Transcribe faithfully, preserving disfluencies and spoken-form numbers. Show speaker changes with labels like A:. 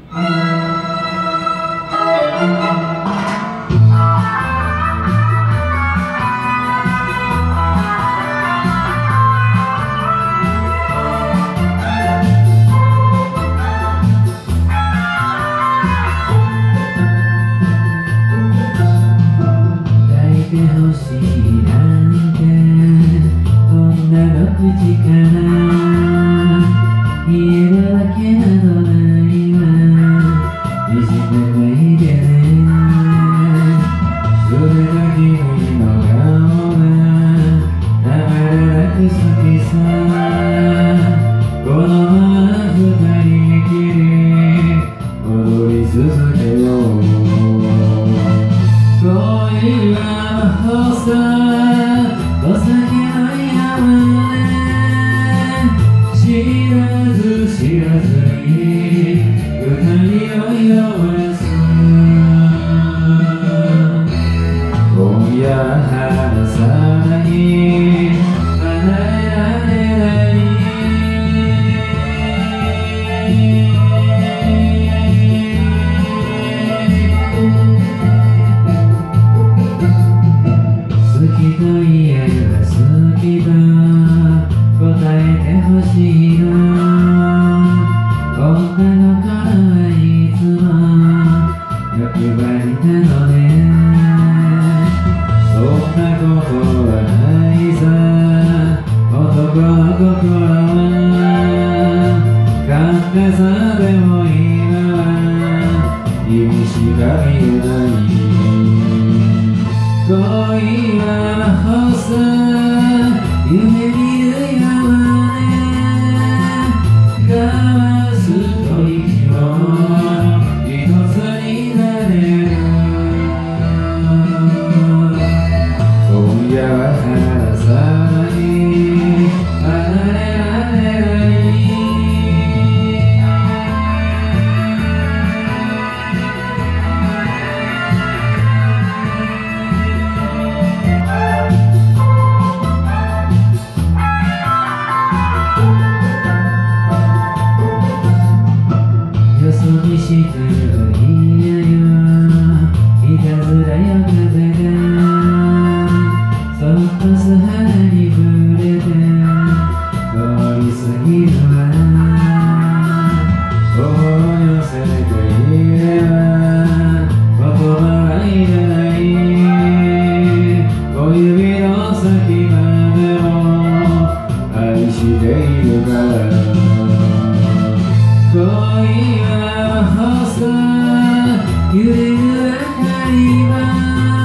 A: 欲しいなんて女の口から言えるわけなどないわ。いじめないでね。それが君の顔がたまらなく好きさ。このまま二人きり踊り続けよう。恋はお酒の山で知らず知らずに二人を酔わす。今夜離さない離れられない。好きと言えば好きと答えてほしいの。女の頃はいつも欲張りなのね。そんなことはないさ。男の心は簡単さでも今は意味しか見えない。恋は細夢見る山で交わす吐息も一つになれる。今夜は離さない離れられない。よそ見してる嫌よいたずらよ風がそっと素肌に触れて通り過ぎるわ。心を寄せていれば言葉はいらない。小指の先までも愛しているから。恋は細揺れる明かりは